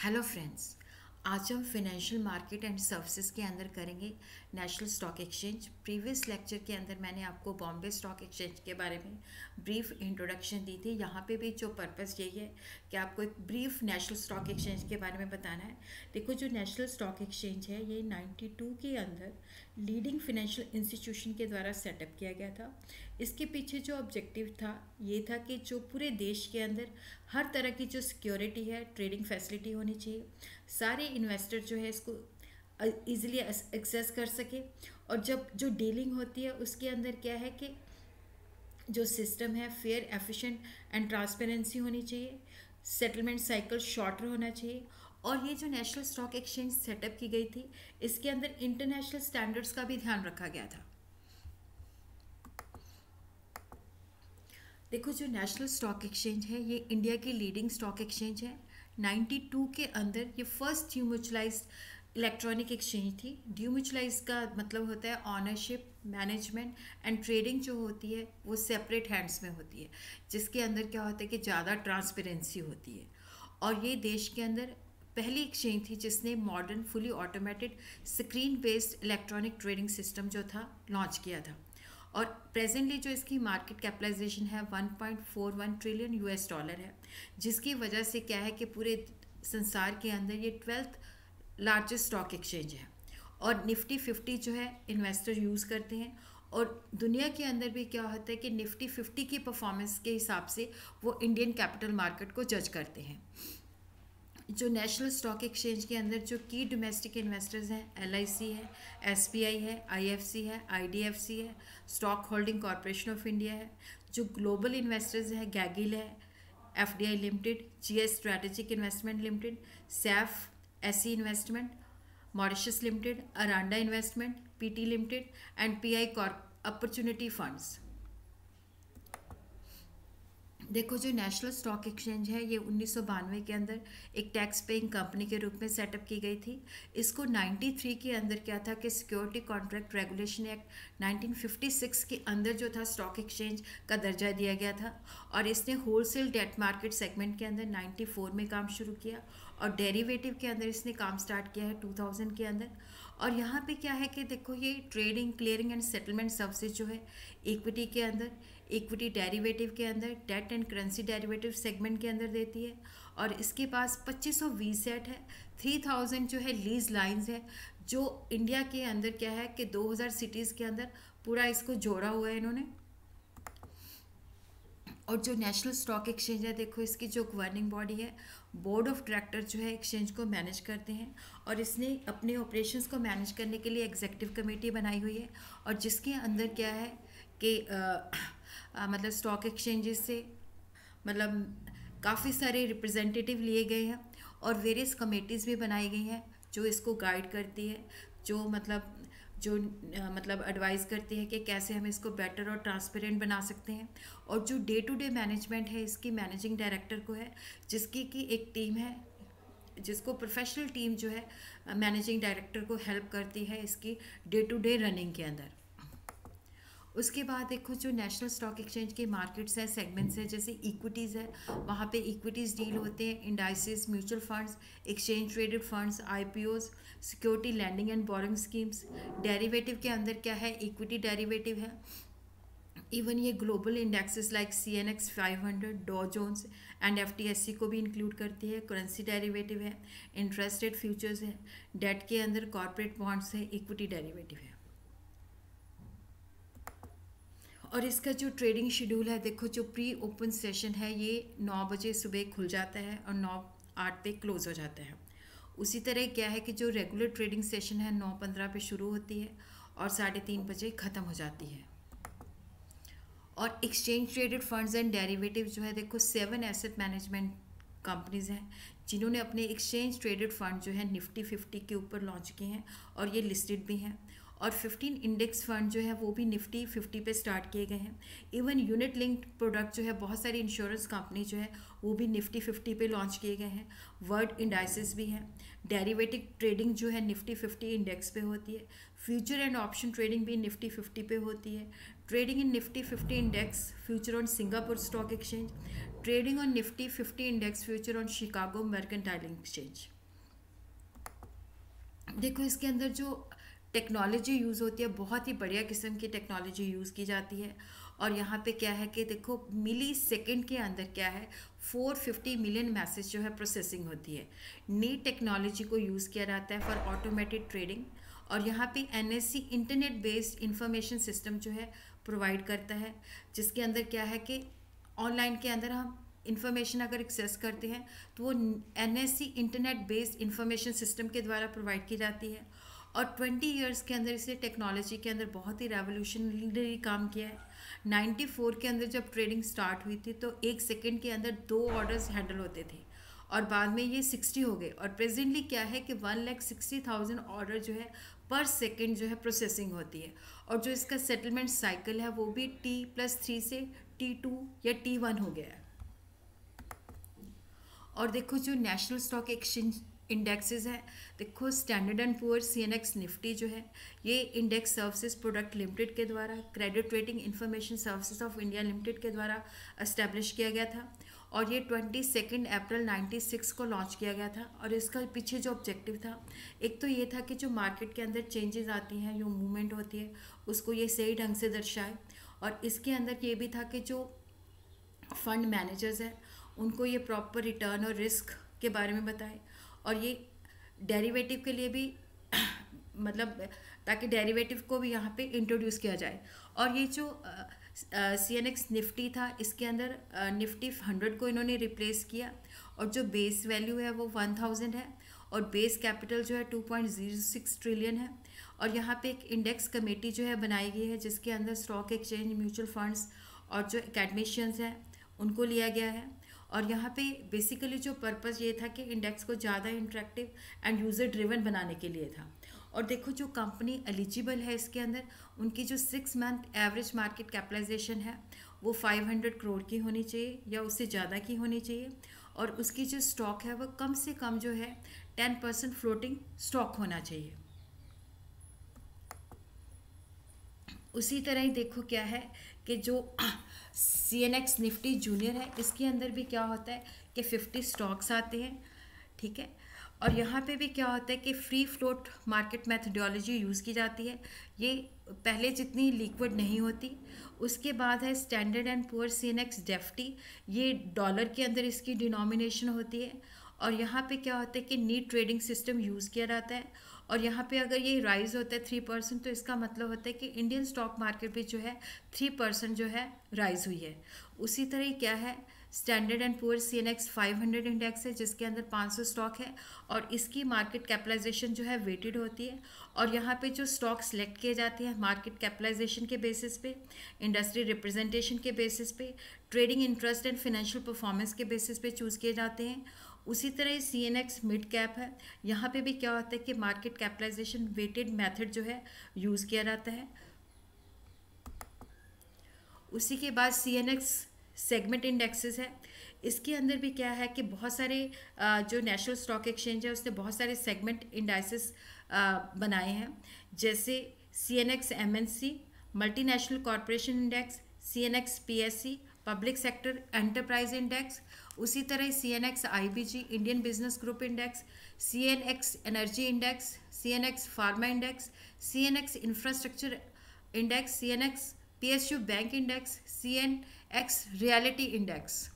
Hello friends. आज हम financial market and services के अंदर करेंगे national stock exchange. Previous lecture के अंदर मैंने आपको बॉम्बे स्टॉक एक्सचेंज के बारे में ब्रीफ इंट्रोडक्शन दी थी। यहाँ पे भी जो पर्पस यही है कि आपको एक ब्रीफ नेशनल स्टॉक एक्सचेंज के बारे में बताना है। देखो, जो नेशनल स्टॉक एक्सचेंज है ये 92 के अंदर लीडिंग फाइनेंशियल इंस्टीट्यूशन के द्वारा सेटअप किया गया था। इसके पीछे जो ऑब्जेक्टिव था ये था कि जो पूरे देश के अंदर हर तरह की जो सिक्योरिटी है, ट्रेडिंग फैसिलिटी होनी चाहिए, सारे इन्वेस्टर जो है इसको इजीली एक्सेस कर सके। और जब जो डीलिंग होती है उसके अंदर क्या है कि जो सिस्टम है फेयर, एफिशिएंट एंड ट्रांसपेरेंसी होनी चाहिए। सेटलमेंट साइकिल शॉर्टर होना चाहिए। और ये जो नेशनल स्टॉक एक्सचेंज सेटअप की गई थी इसके अंदर इंटरनेशनल स्टैंडर्ड्स का भी ध्यान रखा गया था। देखो, जो नेशनल स्टॉक एक्सचेंज है ये इंडिया की लीडिंग स्टॉक एक्सचेंज है। 92 के अंदर ये फर्स्ट ड्यूम्यूचुअलाइज्ड इलेक्ट्रॉनिक एक्सचेंज थी। ड्यूम्यूचुअलाइज का मतलब होता है ऑनरशिप, मैनेजमेंट एंड ट्रेडिंग जो होती है वो सेपरेट हैंड्स में होती है, जिसके अंदर क्या होता है कि ज़्यादा ट्रांसपेरेंसी होती है। और ये देश के अंदर पहली एक्सचेंज थी जिसने modern fully automated screen based electronic trading system जो था लॉन्च किया था। और प्रेजेंटली जो इसकी मार्केट कैपिटलाइजेशन है 1.41 ट्रिलियन यूएस डॉलर है, जिसकी वजह से क्या है कि पूरे संसार के अंदर ये 12th लार्जेस्ट स्टॉक एक्सचेंज है। और निफ्टी 50 जो है इन्वेस्टर यूज़ करते हैं। और दुनिया के अंदर भी क्या होता है कि निफ्टी 50 की परफॉर्मेंस के हिसाब से वो इंडियन कैपिटल मार्केट को जज करते हैं। जो नेशनल स्टॉक एक्सचेंज के अंदर जो की डोमेस्टिक इन्वेस्टर्स हैं, LIC है, SBI है, IFC है, IDFC है, stock holding corporation of India है। जो ग्लोबल इन्वेस्टर्स है, गैगिल है, FDI limited, GS strategic investment limited, SAIF, SE investment, Mauritius limited, Aranda investment, PT limited and PI opportunity funds. देखो, जो नेशनल स्टॉक एक्सचेंज है ये 1992 के अंदर एक टैक्स पेइंग कंपनी के रूप में सेटअप की गई थी। इसको 93 के अंदर क्या था कि सिक्योरिटी कॉन्ट्रैक्ट रेगुलेशन एक्ट 1956 के अंदर जो था स्टॉक एक्सचेंज का दर्जा दिया गया था। और इसने होलसेल डेट मार्केट सेगमेंट के अंदर 94 में काम शुरू किया और डेरिवेटिव के अंदर इसने काम स्टार्ट किया है 2000 के अंदर। और यहाँ पे क्या है कि देखो, ये trading, clearing and settlement services जो है इक्विटी के अंदर, इक्विटी डेरिवेटिव के अंदर, debt and currency derivative segment के अंदर देती है। और इसके पास 2500 वीसेट है, 3000 जो है लीज लाइंस है, जो इंडिया के अंदर क्या है कि 2000 सिटीज़ के अंदर पूरा इसको जोड़ा हुआ है इन्होंने। और जो नेशनल स्टॉक एक्सचेंज है, देखो इसकी जो गवर्निंग बॉडी है, बोर्ड ऑफ डायरेक्टर जो है एक्सचेंज को मैनेज करते हैं। और इसने अपने ऑपरेशंस को मैनेज करने के लिए एग्जीक्यूटिव कमेटी बनाई हुई है। और जिसके अंदर क्या है कि मतलब स्टॉक एक्सचेंजेस से मतलब काफ़ी सारे रिप्रेजेंटेटिव लिए गए हैं और वेरियस कमेटीज़ भी बनाई गई हैं जो इसको गाइड करती है, जो एडवाइस करती है कि कैसे हम इसको बेटर और ट्रांसपेरेंट बना सकते हैं। और जो डे टू डे मैनेजमेंट है इसकी मैनेजिंग डायरेक्टर को है, जिसकी की एक टीम है, जिसको प्रोफेशनल टीम जो है मैनेजिंग डायरेक्टर को हेल्प करती है इसकी डे टू डे रनिंग के अंदर। उसके बाद देखो, जो नेशनल स्टॉक एक्सचेंज के मार्केट्स हैं, सेगमेंट्स हैं, जैसे इक्विटीज़ है, वहाँ पे इक्विटीज़ डील होते हैं, indices, mutual funds, exchange traded funds, IPOs, security lending and borrowing schemes. Derivative के अंदर क्या है, इक्विटी डेरिवेटिव है। इवन ये ग्लोबल इंडेक्सेस लाइक CNX 500, डॉ जोन्स एंड FTSE को भी इंक्लूड करती है। करेंसी डेरिवेटिव है, इंटरेस्ट रेट फ्यूचर्स है, डेट के अंदर कॉर्पोरेट बॉन्ड्स है, इक्विटी डेरिवेटिव है। और इसका जो ट्रेडिंग शेड्यूल है, देखो जो प्री ओपन सेशन है ये 9 बजे सुबह खुल जाता है और 9:08 पे क्लोज हो जाता है। उसी तरह क्या है कि जो रेगुलर ट्रेडिंग सेशन है 9:15 पे शुरू होती है और 3:30 बजे ख़त्म हो जाती है। और exchange traded funds and derivative जो है, देखो 7 एसेट मैनेजमेंट कंपनीज हैं जिन्होंने अपने एक्सचेंज ट्रेडेड फंड जो है निफ्टी 50 के ऊपर लॉन्च किए हैं और ये लिस्टेड भी हैं। और 15 इंडेक्स फंड जो है वो भी निफ्टी 50 पे स्टार्ट किए गए हैं। इवन यूनिट लिंक्ड प्रोडक्ट जो है, बहुत सारी इंश्योरेंस कंपनी जो है वो भी निफ्टी 50 पे लॉन्च किए गए हैं। वर्ल्ड इंडाइसेस भी हैं। डेरिवेटिव ट्रेडिंग जो है निफ्टी 50 इंडेक्स पे होती है। फ्यूचर एंड ऑप्शन ट्रेडिंग भी निफ्टी 50 पे होती है। Trading in Nifty 50 index, future on Singapore stock exchange, trading on Nifty 50 index future on Chicago mercantile exchange. देखो इसके अंदर जो टेक्नोलॉजी यूज़ होती है बहुत ही बढ़िया किस्म की टेक्नोलॉजी यूज़ की जाती है। और यहाँ पे क्या है कि देखो मिली सेकेंड के अंदर क्या है 450 मिलियन मैसेज जो है प्रोसेसिंग होती है। नई टेक्नोलॉजी को यूज़ किया जाता है फॉर ऑटोमेटेड ट्रेडिंग। और यहाँ पे NSC internet based information system जो है प्रोवाइड करता है, जिसके अंदर क्या है कि ऑनलाइन के अंदर हम इंफॉर्मेशन अगर एक्सेस करते हैं तो वो NSC internet based information system के द्वारा प्रोवाइड की जाती है। और 20 इयर्स के अंदर इसने टेक्नोलॉजी के अंदर बहुत ही रेवोल्यूशनरी काम किया है। 94 के अंदर जब ट्रेडिंग स्टार्ट हुई थी तो एक सेकेंड के अंदर 2 ऑर्डर्स हैंडल होते थे और बाद में ये 60 हो गए। और प्रेजेंटली क्या है कि 1,60,000 ऑर्डर जो है पर सेकेंड जो है प्रोसेसिंग होती है। और जो इसका सेटलमेंट साइकिल है वो भी T+3 से T2 या T1 हो गया है। और देखो जो नेशनल स्टॉक एक्सचेंज इंडेक्सेस है, देखो standard and poor CNX Nifty जो है ये इंडेक्स सर्विसेज प्रोडक्ट लिमिटेड के द्वारा credit rating information services of India limited के द्वारा एस्टेब्लिश किया गया था। और ये 22 अप्रैल 96 को लॉन्च किया गया था। और इसका पीछे जो ऑब्जेक्टिव था एक तो ये था कि जो मार्केट के अंदर चेंजेस आती हैं, जो मूवमेंट होती है उसको ये सही ढंग से दर्शाए। और इसके अंदर ये भी था कि जो फंड मैनेजर्स हैं उनको ये प्रॉपर रिटर्न और रिस्क के बारे में बताए। और ये डेरिवेटिव के लिए भी मतलब ताकि डेरिवेटिव को भी यहाँ पे इंट्रोड्यूस किया जाए। और ये जो CNX निफ्टी था इसके अंदर निफ्टी 100 को इन्होंने रिप्लेस किया। और जो बेस वैल्यू है वो 1000 है और बेस कैपिटल जो है 2.06 ट्रिलियन है। और यहाँ पे एक इंडेक्स कमेटी जो है बनाई गई है जिसके अंदर स्टॉक एक्सचेंज, म्यूचुअल फंड्स और जो एकेडमिशियंस हैं उनको लिया गया है। और यहाँ पे बेसिकली जो पर्पज़ ये था कि इंडेक्स को ज़्यादा इंटरेक्टिव एंड यूज़र ड्रिवन बनाने के लिए था। और देखो जो कंपनी एलिजिबल है इसके अंदर उनकी जो 6 मंथ एवरेज मार्केट कैपिटलाइजेशन है वो 500 करोड़ की होनी चाहिए या उससे ज़्यादा की होनी चाहिए। और उसकी जो स्टॉक है वो कम से कम जो है 10% फ्लोटिंग स्टॉक होना चाहिए। उसी तरह ही देखो क्या है कि जो CNX निफ्टी जूनियर है इसके अंदर भी क्या होता है कि 50 स्टॉक्स आते हैं, ठीक है। और यहाँ पे भी क्या होता है कि free float market methodology use की जाती है। ये पहले जितनी लिक्विड नहीं होती। उसके बाद है standard and poor CNX Defty, ये डॉलर के अंदर इसकी डिनोमिनेशन होती है। और यहाँ पे क्या होता है कि नीट ट्रेडिंग सिस्टम यूज़ किया जाता है। और यहाँ पे अगर ये राइज होता है 3% तो इसका मतलब होता है कि इंडियन स्टॉक मार्केट पे जो है 3% जो है राइज हुई है। उसी तरह ही क्या है standard and poor CNX 500 index है जिसके अंदर 500 स्टॉक है और इसकी मार्केट कैपिटलाइजेशन जो है वेटेड होती है। और यहाँ पे जो स्टॉक सेलेक्ट किए जाते हैं मार्केट कैपिटलाइजेशन के बेसिस पे, इंडस्ट्री रिप्रेजेंटेशन के बेसिस पे, trading interest and financial performance के बेसिस पे चूज़ किए जाते हैं। उसी तरह CNX मिड कैप है, यहाँ पे भी क्या होता है कि मार्केट कैपिटलाइजेशन वेटेड मेथड जो है यूज़ किया जाता है। उसी के बाद CNX सेगमेंट इंडेक्सेस है, इसके अंदर भी क्या है कि बहुत सारे जो नेशनल स्टॉक एक्सचेंज है उसने बहुत सारे सेगमेंट इंडाइसेस बनाए हैं, जैसे CNX MNC multinational corporation index, CNX PSC public sector enterprise index, उसी तरह CNX IBG Indian business group index, CNX energy index, CNX pharma index, CNX infrastructure index, CNX PSU bank index, CNX realty index.